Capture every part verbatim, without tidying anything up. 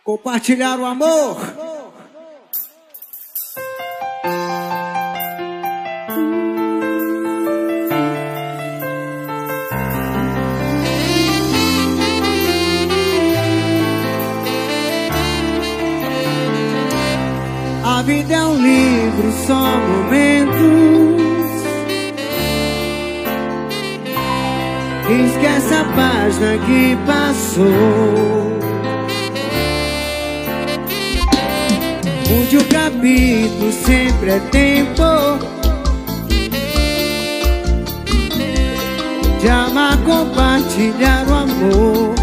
Compartilhar o amor. A vida é um livro, só momentos. Esquece a página que passou. Mude o capítulo, sempre é tempo de amar, compartilhar o amor.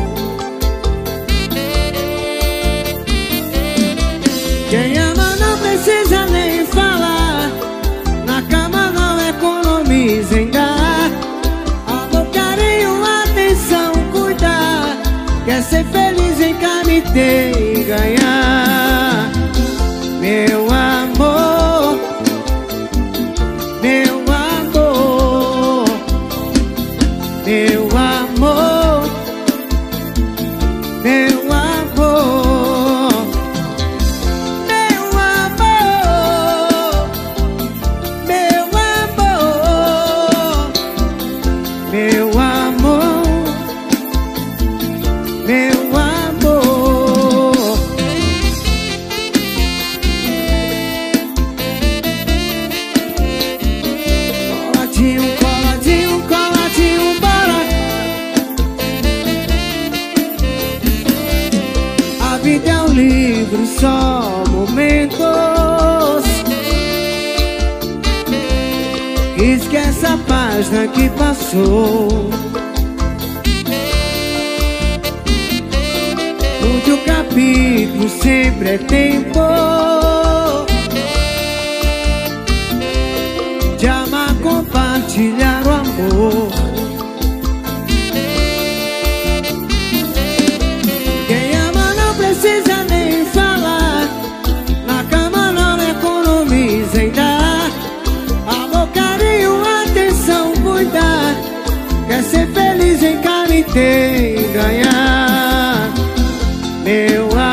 Quem ama não precisa nem falar, na cama não economiza em dar amor, carinho, atenção, cuidar. Quer ser feliz em cama e ter e ganhar. Meu amor, meu amor, meu amor, meu amor, meu amor, meu amor, meu amor, meu amor. A vida é um livro, só momentos. Esquece a página que passou. Mude o capítulo, sempre é tempo de amar, compartilhar o amor. Precisa nem falar, na cama não economiza em dar amor, carinho, atenção, cuidar. Quer ser feliz em cama e ter e ganhar. Meu amor,